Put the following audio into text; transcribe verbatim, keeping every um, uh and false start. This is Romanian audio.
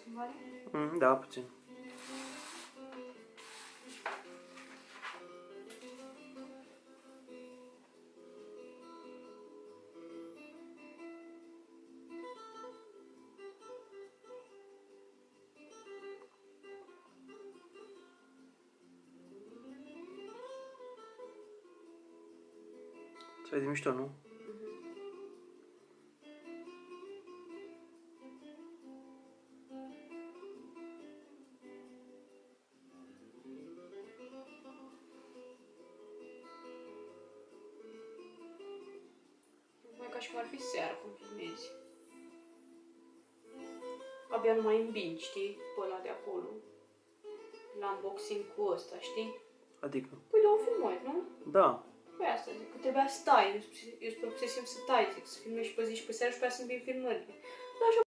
schimbare? Mm, da, puțin. Se vede mișto, nu? Mai ca și cum ar fi seara cum filmezi. Abia nu mai îmbingi, știi? Pe ăla de acolo. La unboxing cu ăsta, știi? Adică? Păi două filmări, nu? Da. Păi asta zic, că trebuia să tai. Eu spre obsesiv să tai, zic, să filmezi și pe zi și pe seara și pe aia să-mi vin filmările. Dar așa